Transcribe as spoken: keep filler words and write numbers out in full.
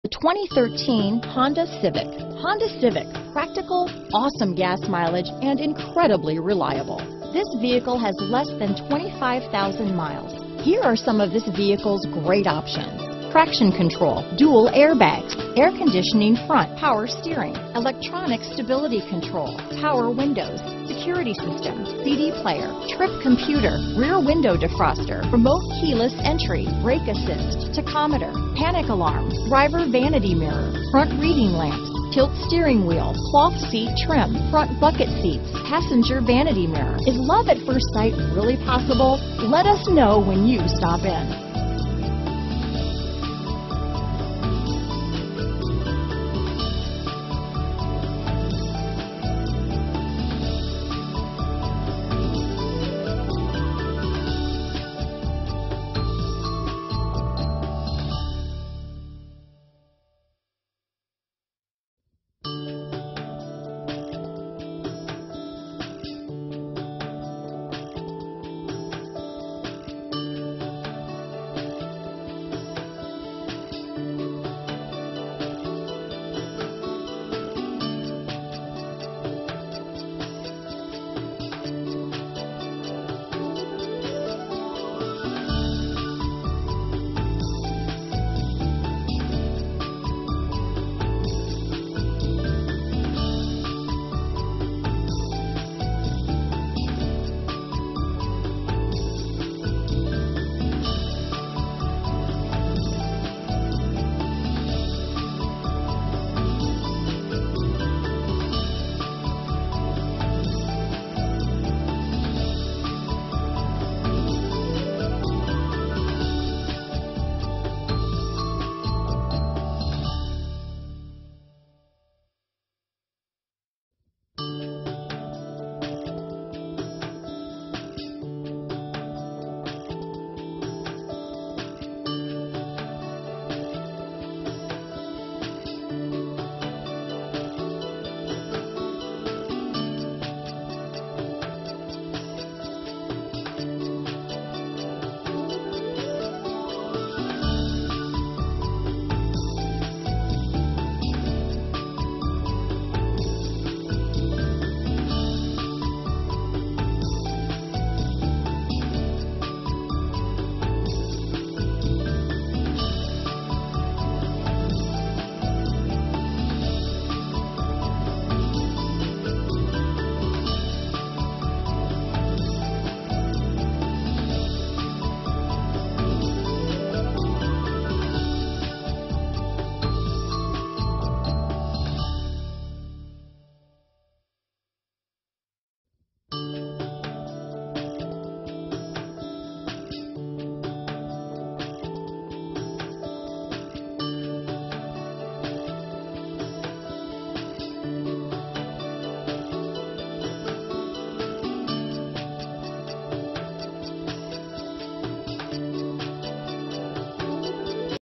The twenty thirteen Honda Civic. Honda Civic, practical, awesome gas mileage, and incredibly reliable. This vehicle has less than twenty-five thousand miles. Here are some of this vehicle's great options: traction control, dual airbags, air conditioning front, power steering, electronic stability control, power windows, security system, C D player, trip computer, rear window defroster, remote keyless entry, brake assist, tachometer, panic alarm, driver vanity mirror, front reading lamps, tilt steering wheel, cloth seat trim, front bucket seats, passenger vanity mirror. Is love at first sight really possible? Let us know when you stop in.